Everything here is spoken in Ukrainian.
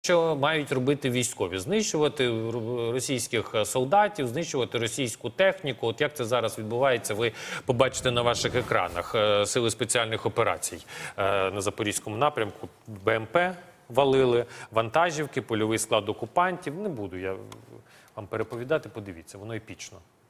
Що мають робити військові? Знищувати російських солдатів, знищувати російську техніку. От як це зараз відбувається, ви побачите на ваших екранах. Сили спеціальних операцій на Запорізькому напрямку. БМП валили, вантажівки, польовий склад окупантів. Не буду я вам переповідати, подивіться, воно епічно.